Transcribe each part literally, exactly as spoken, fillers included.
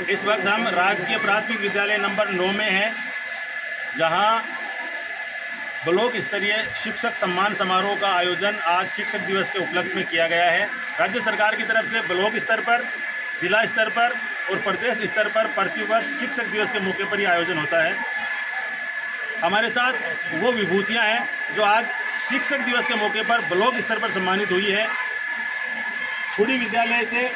इस वक्त हम राजकीय प्राथमिक विद्यालय नंबर नौ में हैं, जहां ब्लॉक स्तरीय शिक्षक सम्मान समारोह का आयोजन आज शिक्षक दिवस के उपलक्ष्य में किया गया है। राज्य सरकार की तरफ से ब्लॉक स्तर पर, जिला स्तर पर और प्रदेश स्तर पर प्रतिवर्ष शिक्षक दिवस के मौके पर ही आयोजन होता है। हमारे साथ वो विभूतियां हैं जो आज शिक्षक दिवस के मौके पर ब्लॉक स्तर पर सम्मानित हुई है। खुड़ी विद्यालय से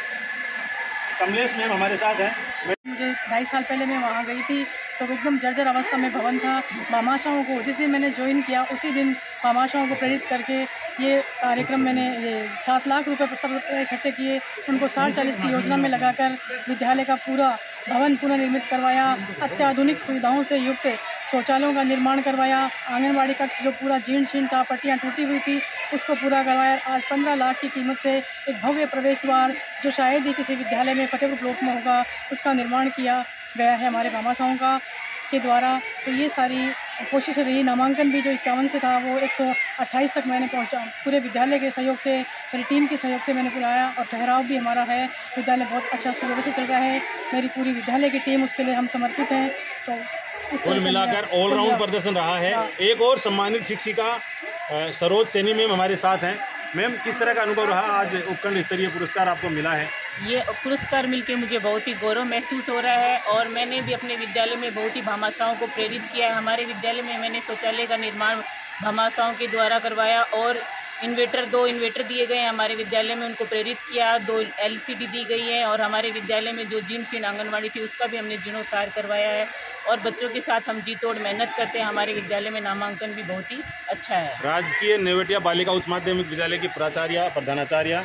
कमलेश मैम हमारे साथ हैं। मुझे ढाई साल पहले मैं वहाँ गई थी तो एकदम जर्जर अवस्था में भवन था। भामाशाहों को जिस दिन मैंने ज्वाइन किया उसी दिन भामाशाहों को प्रेरित करके ये कार्यक्रम मैंने ये सात लाख रुपए सब इकट्ठे किए, उनको साठ चालीस की योजना में लगाकर विद्यालय का पूरा भवन पुनर्निर्मित करवाया। अत्याधुनिक सुविधाओं से युक्त शौचालयों का निर्माण करवाया। आंगनबाड़ी कक्ष जो पूरा जीर्ण शीर्ण था, पट्टियाँ टूटी हुई थी, उसको पूरा करवाया। आज पंद्रह लाख की कीमत से एक भव्य प्रवेश द्वार जो शायद ही किसी विद्यालय में फतेहपुर ब्लॉक में होगा, उसका निर्माण किया गया है हमारे भामाशाहों का के द्वारा। तो ये सारी कोशिश रही। नामांकन भी जो इक्यावन से था वो एक सौ अट्ठाईस तक मैंने पहुंचा। पूरे विद्यालय के सहयोग से, मेरी टीम के सहयोग से मैंने बुलाया और ठहराव भी हमारा है। विद्यालय बहुत अच्छा सुव्यवस्थित से चल रहा है। मेरी पूरी विद्यालय की टीम उसके लिए हम समर्पित हैं। तो कुल मिलाकर ऑलराउंड प्रदर्शन रहा है। एक और सम्मानित शिक्षिका सरोज सैनी मैम हमारे साथ हैं। मैम, किस तरह का अनुभव रहा? आज उपखंड स्तरीय पुरस्कार आपको मिला है। ये पुरस्कार मिलके मुझे बहुत ही गौरव महसूस हो रहा है और मैंने भी अपने विद्यालय में बहुत ही भामाशाहों को प्रेरित किया है। हमारे विद्यालय में मैंने शौचालय का निर्माण भामाशाहों के द्वारा करवाया और इन्वेटर दो इन्वेटर दिए गए हैं हमारे विद्यालय में, उनको प्रेरित किया। दो एलसीडी दी गई है और हमारे विद्यालय में जो जीर्ण शीर्ण आंगनबाड़ी थी उसका भी हमने जीर्णोद्धार करवाया है और बच्चों के साथ हम जी तोड़ मेहनत करते हैं। हमारे विद्यालय में नामांकन भी बहुत ही अच्छा है। राजकीय नेवटिया बालिका उच्च माध्यमिक विद्यालय की प्राचार्य प्रधानाचार्य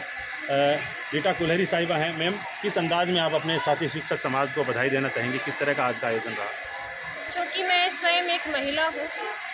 रीटा कुल्हरी साहिबा हैं। मैम, किस अंदाज में आप अपने साथी शिक्षक समाज को बधाई देना चाहेंगे? किस तरह का आज का आयोजन रहा? क्योंकि मैं स्वयं एक महिला हूँ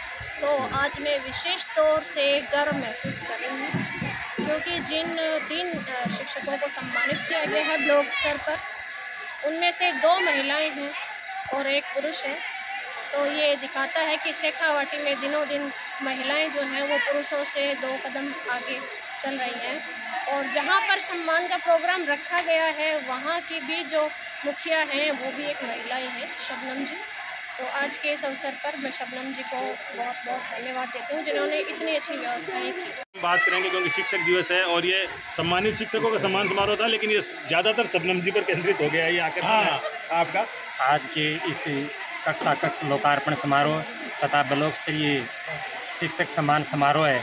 तो आज मैं विशेष तौर से गर्व महसूस कर रही हूँ, क्योंकि जिन तीन शिक्षकों को सम्मानित किया गया है ब्लॉक स्तर पर, उनमें से दो महिलाएं हैं और एक पुरुष है। तो ये दिखाता है कि शेखावाटी में दिनों दिन महिलाएं जो हैं वो पुरुषों से दो कदम आगे चल रही हैं। और जहाँ पर सम्मान का प्रोग्राम रखा गया है वहाँ की भी जो मुखिया हैं वो भी एक महिला ही है, शबनम जी। तो आज के इस अवसर पर मैं शबनम जी को बहुत बहुत धन्यवाद देती हूँ जिन्होंने इतनी अच्छी व्यवस्थाएं की। बात करेंगे क्योंकि शिक्षक दिवस है और ये सम्मानित शिक्षकों का सम्मान समारोह था, लेकिन ये ज़्यादातर शबनम जी पर केंद्रित हो गया है। ये आकर हाँ। आपका आज के इस कक्षा कक्ष लोकार्पण समारोह तथा ब्लॉक स्तरीय शिक्षक सम्मान समारोह है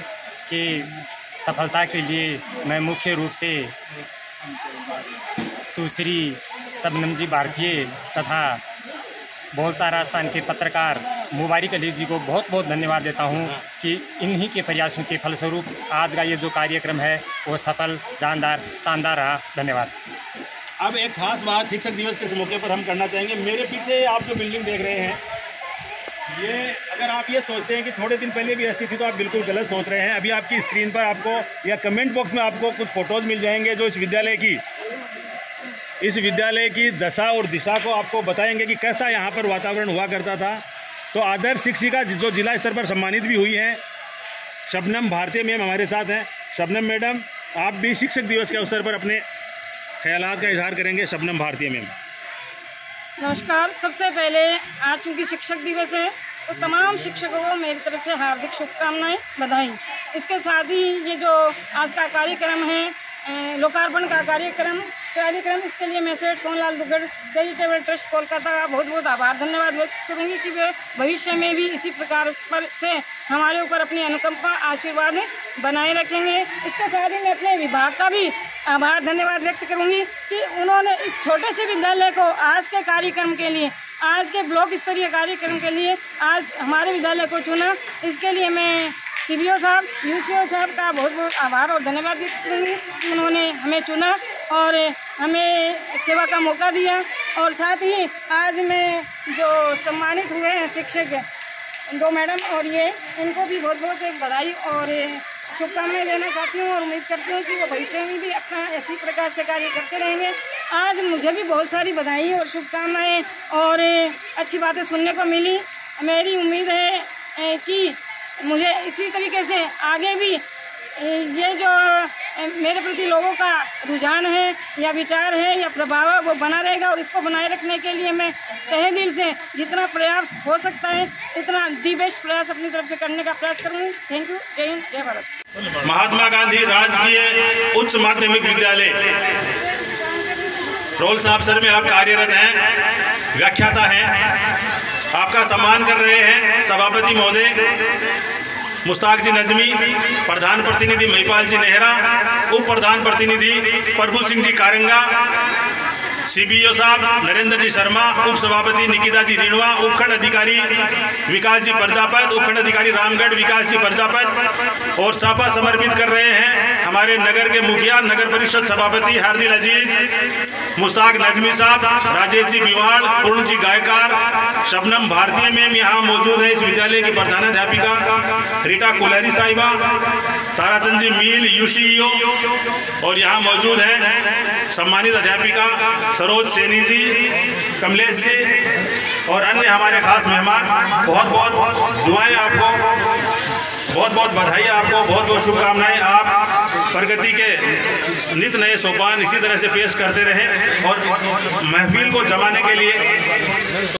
कि सफलता के लिए मैं मुख्य रूप से सुश्री शबनम जी भारतीय तथा बोलता राजस्थान के पत्रकार मुबारिक अली जी को बहुत बहुत धन्यवाद देता हूं कि इन्हीं के प्रयासों के फलस्वरूप आज का ये जो कार्यक्रम है वो सफल, जानदार, शानदार रहा। धन्यवाद। अब एक खास बात शिक्षक दिवस के इस मौके पर हम करना चाहेंगे। मेरे पीछे आप जो बिल्डिंग देख रहे हैं, ये अगर आप ये सोचते हैं कि थोड़े दिन पहले भी ऐसी थी तो आप बिल्कुल गलत सोच रहे हैं। अभी आपकी स्क्रीन पर आपको या कमेंट बॉक्स में आपको कुछ फोटोज मिल जाएंगे जो इस विद्यालय की इस विद्यालय की दशा और दिशा को आपको बताएंगे कि कैसा यहाँ पर वातावरण हुआ करता था। तो आदर्श शिक्षिका जो जिला स्तर पर सम्मानित भी हुई हैं, शबनम भारतीय मैम हमारे साथ हैं। शबनम मैडम, आप भी शिक्षक दिवस के अवसर पर अपने ख्यालात का इजहार करेंगे। शबनम भारतीय मैम। नमस्कार। सबसे पहले आज चूँकि शिक्षक दिवस है तो तमाम शिक्षकों को मेरी तरफ से हार्दिक शुभकामनाएं, बधाई। इसके साथ ही ये जो आज का कार्यक्रम है, लोकार्पण का कार्यक्रम कार्यक्रम इसके लिए मैं सेठ सोनलाल दुग्गड़ चैरिटेबल ट्रस्ट कोलकाता का बहुत बहुत आभार धन्यवाद व्यक्त करूँगी कि वे भविष्य में भी इसी प्रकार पर से हमारे ऊपर अपनी अनुकंपा आशीर्वाद बनाए रखेंगे। इसके साथ ही मैं अपने विभाग का भी आभार धन्यवाद व्यक्त करूँगी कि उन्होंने इस छोटे से विद्यालय को आज के कार्यक्रम के लिए, आज के ब्लॉक स्तरीय कार्यक्रम के लिए आज हमारे विद्यालय को चुना। इसके लिए मैं सीबीओ साहब, यूसीओ साहब का बहुत बहुत आभार और धन्यवाद व्यक्त करूँगी कि उन्होंने हमें चुना और हमें सेवा का मौका दिया। और साथ ही आज मैं जो सम्मानित हुए हैं शिक्षक दो मैडम और ये इनको भी बहुत बहुत एक बधाई और शुभकामनाएं देना चाहती हूँ और उम्मीद करती हूँ कि वो भविष्य में भी अपना इसी प्रकार से कार्य करते रहेंगे। आज मुझे भी बहुत सारी बधाई और शुभकामनाएं और अच्छी बातें सुनने को मिली। मेरी उम्मीद है कि मुझे इसी तरीके से आगे भी ये जो मेरे प्रति लोगों का रुझान है या विचार है या प्रभाव है वो बना रहेगा, और इसको बनाए रखने के लिए मैं तहे दिल से जितना प्रयास हो सकता है इतना दी बेस्ट प्रयास अपनी तरफ से करने का प्रयास करूँगी। Thank you. जय हिंद, जय भारत। महात्मा गांधी राजकीय उच्च माध्यमिक विद्यालय रोल साहब सर में आप कार्यरत हैं, व्याख्याता हैं, आपका सम्मान कर रहे हैं सभापति महोदय मुश्ताक जी नजमी, प्रधान प्रतिनिधि महिपाल जी नेहरा, उप प्रधान प्रतिनिधि प्रभु सिंह जी कारंगा, सीबीओ साहब नरेंद्र जी शर्मा, उप सभापति निकिता जी रिणवा, उपखंड अधिकारी विकास जी प्रजापत, उपखंड अधिकारी रामगढ़ विकास जी प्रजापत, और सापा समर्पित कर रहे हैं हमारे नगर के मुखिया नगर परिषद सभापति हार्दिल अजीज, मुश्ताक नजमी साहब, राजेश जी बिवाड़, पूर्ण जी गायकार, शबनम भारतीय मैम यहाँ मौजूद है, इस विद्यालय की प्रधानाध्यापिका रीटा कुलहरी साहिबा, ताराचंद जी मील यूसीईओ, और यहाँ मौजूद है सम्मानित अध्यापिका सरोज सैनी जी, कमलेश जी और अन्य हमारे खास मेहमान। बहुत बहुत दुआएं आपको, बहुत बहुत बधाई आपको, बहुत बहुत शुभकामनाएं। आप प्रगति के नित नए सोपान इसी तरह से पेश करते रहें और महफिल को जमाने के लिए